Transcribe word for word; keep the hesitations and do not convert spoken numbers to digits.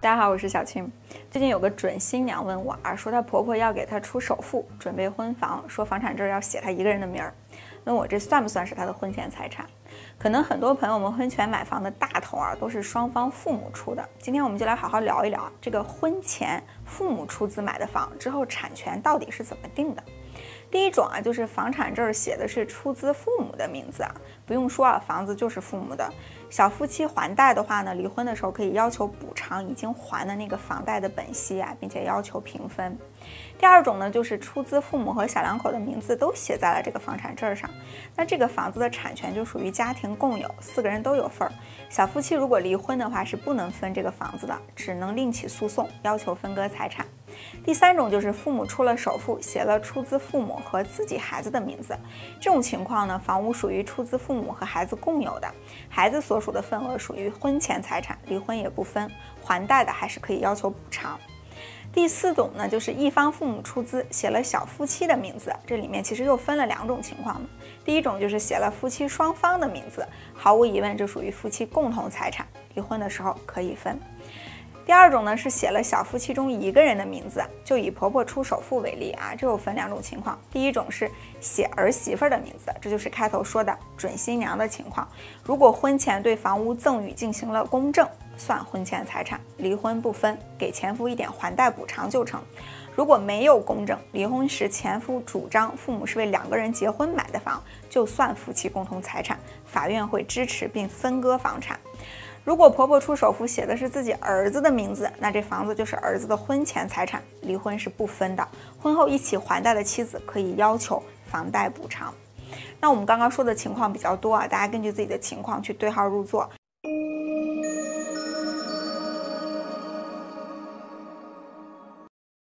大家好，我是小青。最近有个准新娘问我啊，说她婆婆要给她出首付，准备婚房，说房产证要写她一个人的名儿，问我这算不算是她的婚前财产？可能很多朋友们婚前买房的大头啊，都是双方父母出的。今天我们就来好好聊一聊这个婚前父母出资买的房之后产权到底是怎么定的。第一种啊，就是房产证写的是出资父母的名字啊，不用说啊，房子就是父母的。小夫妻还贷的话呢，离婚的时候可以要求补偿已经还的那个房贷的本息啊，并且要求平分。第二种呢，就是出资父母和小两口的名字都写在了这个房产证上，那这个房子的产权就属于家庭共有，四个人都有份儿。小夫妻如果离婚的话，是不能分这个房子的，只能另起诉讼，要求分割财产。第三种就是父母出了首付，写了出资父母和自己孩子的名字，这种情况呢，房屋属于出资父母和孩子共有的，孩子所属的份额属于婚前财产，离婚也不分，还贷的还是可以要求补偿。第四种呢，就是一方父母出资写了小夫妻的名字，这里面其实又分了两种情况呢。第一种就是写了夫妻双方的名字，毫无疑问这属于夫妻共同财产，离婚的时候可以分。第二种呢，是写了小夫妻中一个人的名字，就以婆婆出首付为例啊，这又分两种情况。第一种是写儿媳妇的名字，这就是开头说的准新娘的情况。如果婚前对房屋赠与进行了公证，算婚前财产，离婚不分，给前夫一点还贷补偿就成。如果没有公证，离婚时前夫主张父母是为两个人结婚买的房，就算夫妻共同财产，法院会支持并分割房产。如果婆婆出首付写的是自己儿子的名字，那这房子就是儿子的婚前财产，离婚是不分的。婚后一起还贷的妻子可以要求房贷补偿。那我们刚刚说的情况比较多啊，大家根据自己的情况去对号入座。